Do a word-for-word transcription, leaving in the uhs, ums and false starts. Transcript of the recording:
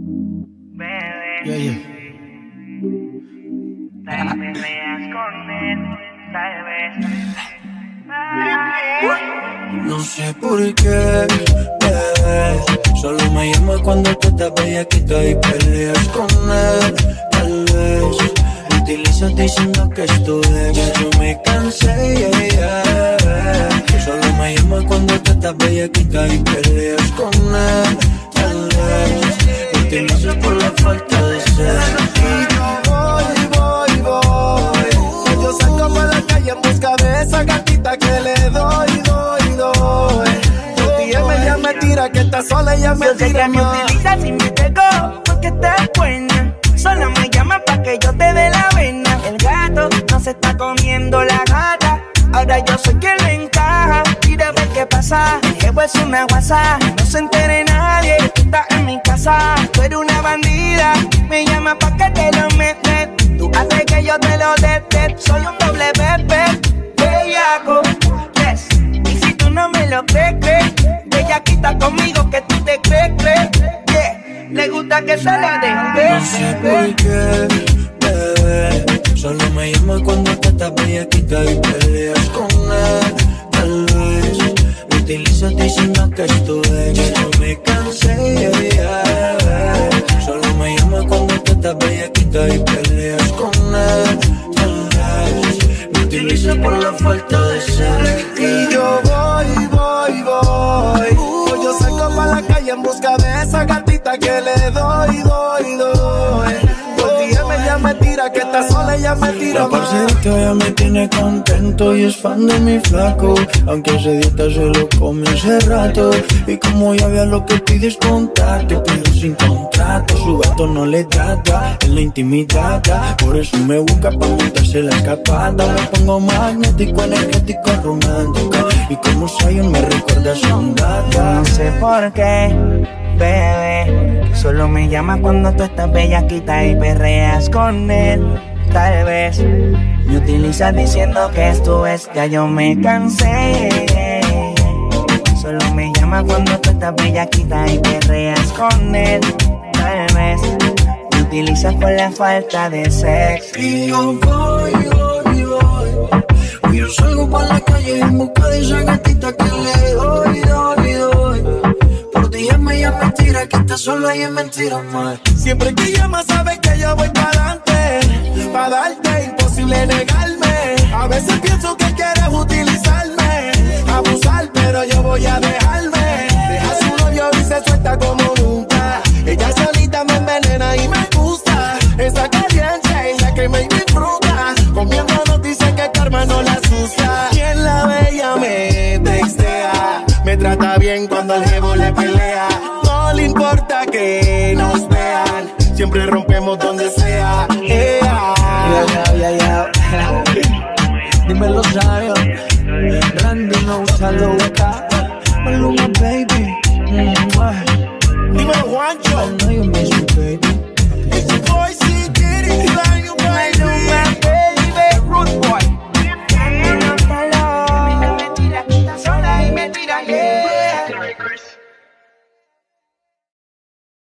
Bebé, Yeah, yeah. tal vez veas con él, tal vez. No sé por qué, bebé. Solo me llamas cuando tú estás bellaquita y peleas con él, tal vez. Me utilizas diciendo que esto es. Ya yo me cansé, yeah, yeah. Solo me llamas cuando tú estás bellaquita y peleas con él, tal vez. Me utilizas por la falta de ser. Y yo voy, voy, voy. Yo salgo para la calle en busca de esa gatita que le doy, doy, doy. Por ti ella ya me tira, que está sola ella me Yo sé tira que me más. utilizas y me pegó porque estás buena. Solo me llamas pa' que yo te dé la vena. El gato no se está comiendo la gata. Ahora yo soy quien le encaja. Mira a ver qué pasa. El jefe es una guasa. No se entere nadie. Tú estás en mi casa. Tú eres una bandida. Me llama pa' que te lo metes. Tú haces que yo te lo dé. Soy un doble bebé. Bellaco. Yes. Y si tú no me lo crees, crees. Bellaquita conmigo que tú te crees, crees. Yeah. Le gusta que se la deje. No sé por qué, bebé. Solo me llamas cuando te estás bellaquita y peleas con él, tal vez. Me utilizas diciendo que esto es. Ya yo me cansé, yeah, yeah. Solo me llamas cuando te estás bellaquita y peleas con él, tal vez. Me utilizas por la falta de ser. Y yo voy, voy, voy. Pues yo salgo para la calle en busca de esa gatita que le doy, doy, doy. Por ti ella ya me tira, que está sola ella me tira La más. parcerita ya me tiene contento y es fan de mi flaco. Aunque ese dieta se lo come hace rato. Y como ya vea lo que pides contacto, pero sin contrato. Su gato no le trata en la intimidad. Por eso me busca pa' montarse la escapada. Me pongo magnético, energético, romántico. Y como Zion me recuerda a su gata. No sé por qué, bebé. Solo me llamas cuando tú estás bellaquita y perreas con él. Tal vez me utilizas diciendo que esto es. Ya yo me cansé. Solo me llamas cuando tú estás bellaquita y perreas con él. Tal vez me utilizas por la falta de sexo. Y yo voy, voy, voy. Yo salgo pa' la calle en busca de esa gatita que le doy, doy, doy. Por ti ella me llama mentira, que está sola y es mentira más. Siempre que llamas sabes que yo voy para adelante. Pa' darte imposible negarme. A veces pienso que quieres utilizarme, abusar, pero yo voy a dejarme. Deja su novio y se suelta como nunca. Ella solita me envenena y me gusta. Esa caliente ella que me disfruta. Comiendo dice que karma no la asusta. Quien la ve ella me textea. Me trata bien cuando el jevo le pelea. No le importa que nos vean. Siempre rompemos donde sea. Yeah. Yeah, yeah, yeah, yeah. Dímelo, Zion. Randy no usa loca. Maluma, baby. Mm, Dímelo, Juancho. I know you miss me, baby.